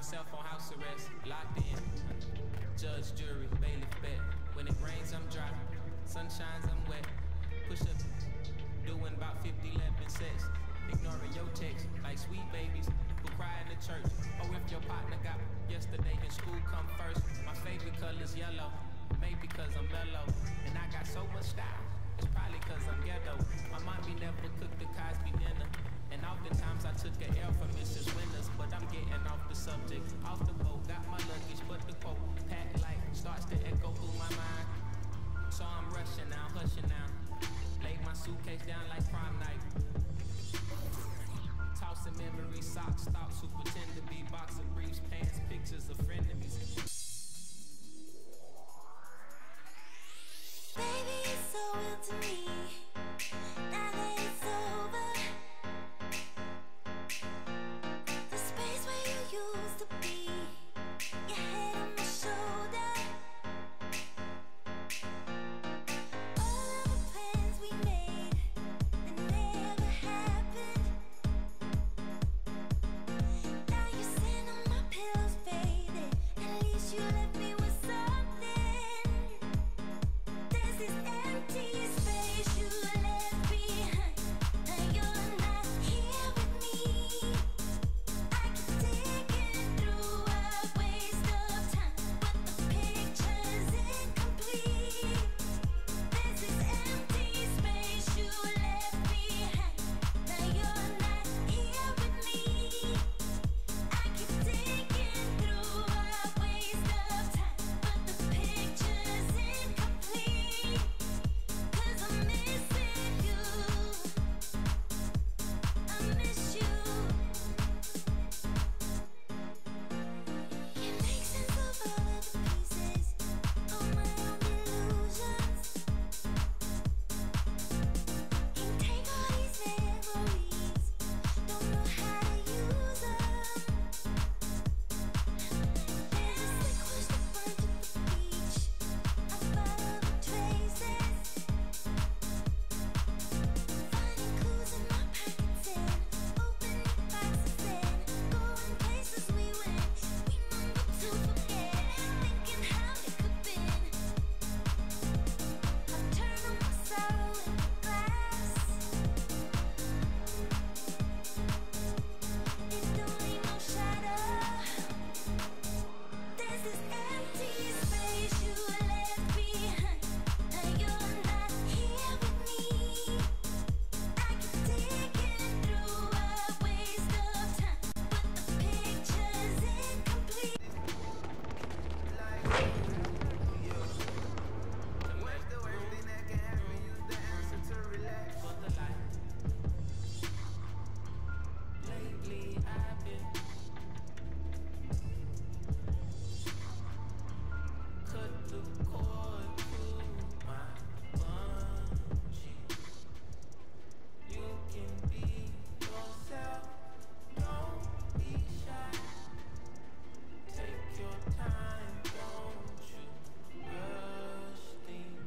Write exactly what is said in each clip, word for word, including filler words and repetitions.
myself on house arrest, locked in. Judge, jury, bailiff, bet. When it rains, I'm dry. Sun shines, I'm wet. Push up, doing about fifty, eleven sets. Ignoring your text, like sweet babies who cry in the church. Oh, if your partner got yesterday, then school come first. My favorite color's yellow, maybe cause I'm mellow. And I got so much style, it's probably cause I'm ghetto. My mommy never cooked the Cosby dinner, and oftentimes I took an L from Missus Winters. But I'm getting off the subject, off the boat. Got my luggage, but the quote packed light starts to echo through my mind. So I'm rushing now, hushing now. Laid my suitcase down like prom night. Tossing memory, socks, thoughts who pretend to be boxer briefs, pants, pictures of frenemies. Baby, it's so real to me. Now that it's over, the space where you used to be, your head on my shoulder. All of the plans we made that never happened. Now you're sitting on my pillows, baby. At least you left me with something. There's this empty space you left behind. Now you're not here with me. I keep digging through a waste of time, but the picture's incomplete. There's this empty space you left behind. Now you're not here with me. I keep digging through a waste of time, but the picture's incomplete. Cause I'm missing you. I miss you. Can't make sense of all of the pieces of my own illusions. Can't take all these memories, don't know how to use them. There's a slick wish that burned at the beach. I follow the traces, finding clues in my pockets and opening boxes and going places we went. We mumble to forget, thinking how it could been. I turn on my sorrow in the glass. It don't leave no shadow. There's this empty space you left behind. Now you're not here with me. I keep digging through a waste of time, but the picture's incomplete. What's the worst thing that can happen? Use the answer to relax. For the light. Lately I've been cut the cord to my bungee. You can be yourself, don't be shy. Take your time, don't you rush things.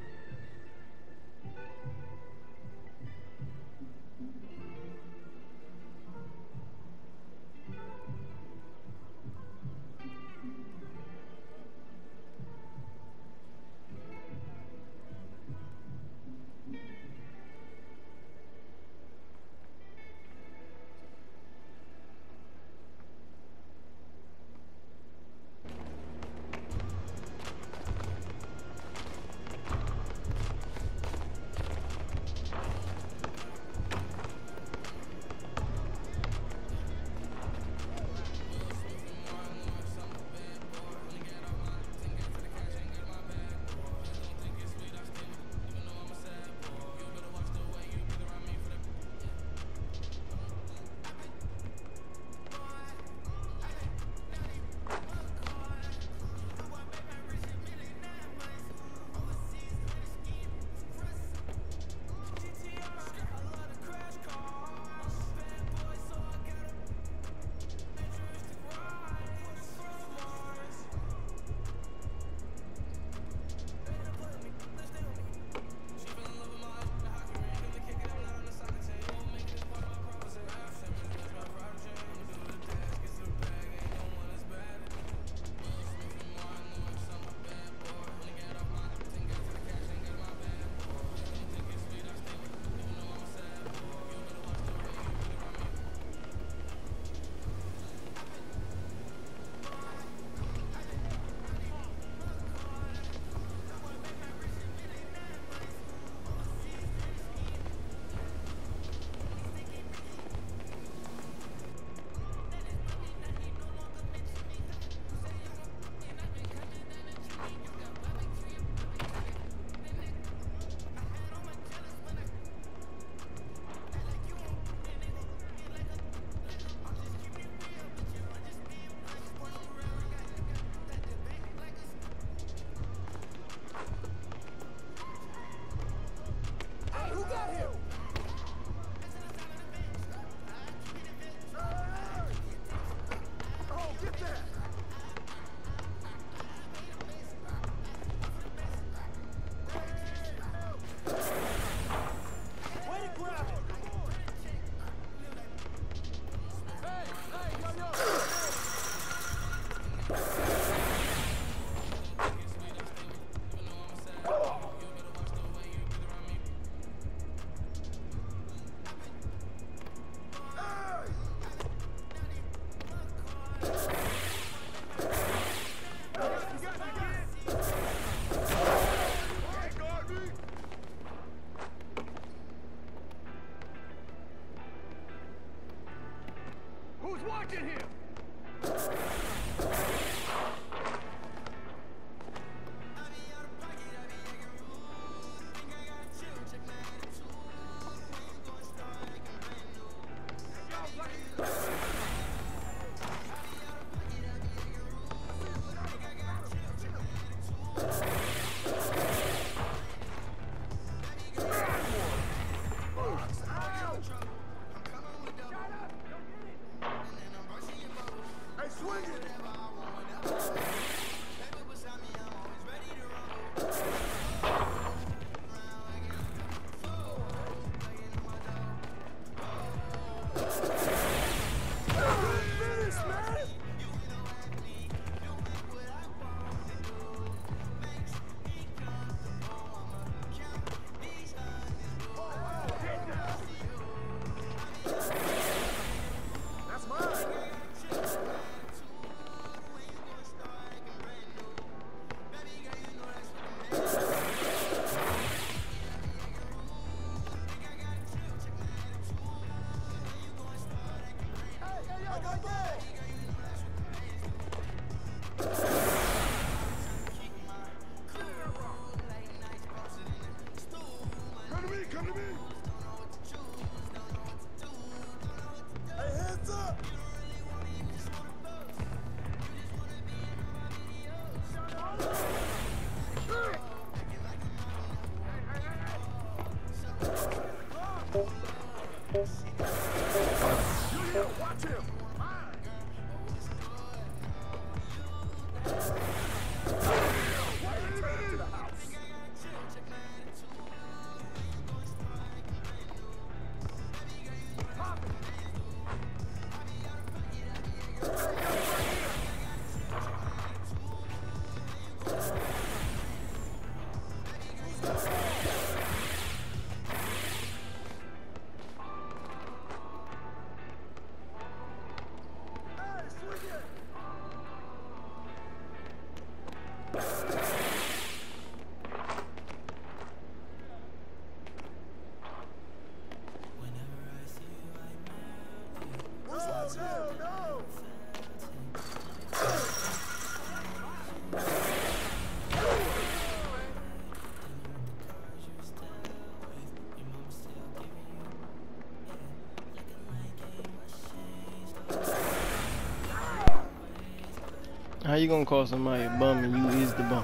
How you gonna call somebody a bum and you is the bum?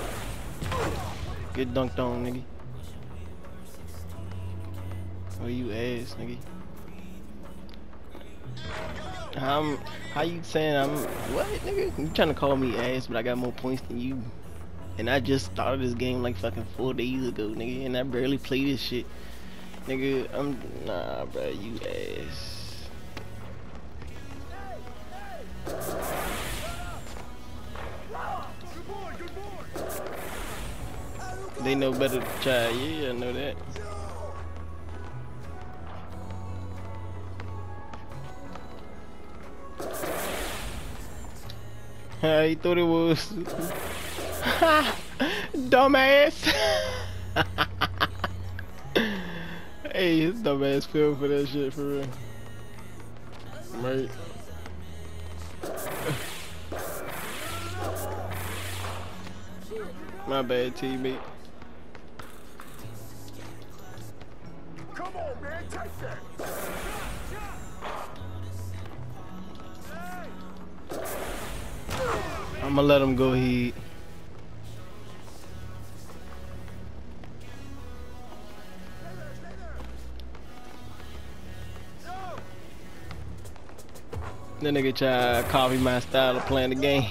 Get dunked on, nigga. Or you ass, nigga. I'm, how you saying I'm, what, nigga? You trying to call me ass, but I got more points than you. And I just started this game like fucking four days ago, nigga, and I barely play this shit. Nigga, I'm, nah, bro, you ass. They know better to try, yeah, I know that. How you thought it was? Dumbass! Hey, his dumbass fell for that shit for real. Right. My bad, teammate. Come on, man, take that. I'ma let him go ahead. That nigga try to copy my style of playing the game.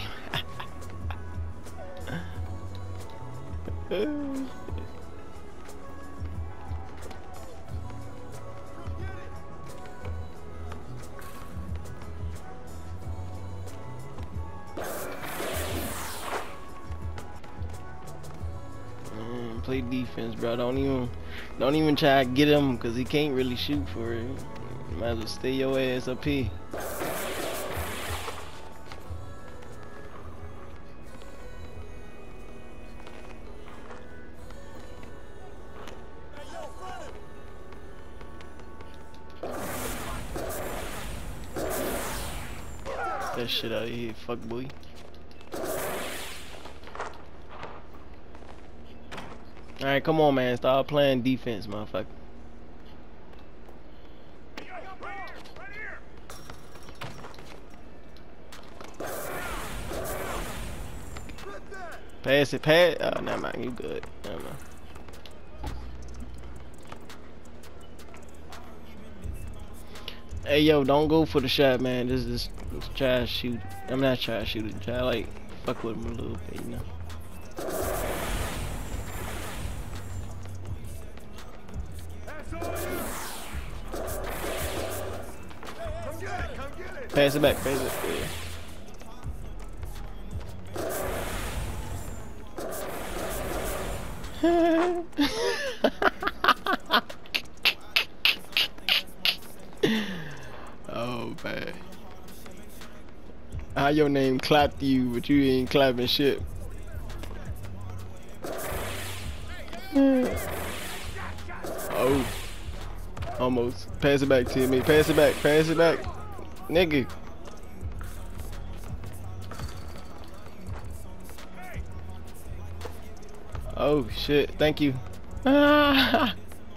Mm, play defense, bro. Don't even, don't even try to get him, cause he can't really shoot for it. Might as well stay your ass up here. That shit out of here, fuck boy. Alright, come on, man. Start playing defense, motherfucker. Pass it, pass. Oh, never mind. You good. Never mind. Hey, yo, don't go for the shot, man. This is try to shoot. I'm not trying to shoot it. Try to, like, fuck with him a little bit, you know. Pass it back, pass it. Yeah. Oh man, how your name clapped you, but you ain't clapping shit. Oh, almost. Pass it back to me. Pass it back. Pass it back, nigga. Oh shit, thank you. Ah.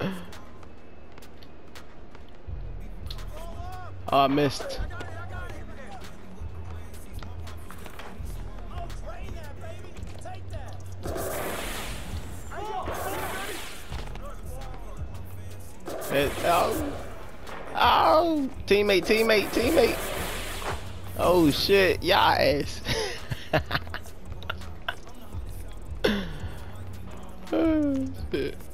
Oh, I missed. That, oh. Oh. Teammate, teammate, teammate. Oh shit. Y'all ass. Oh shit.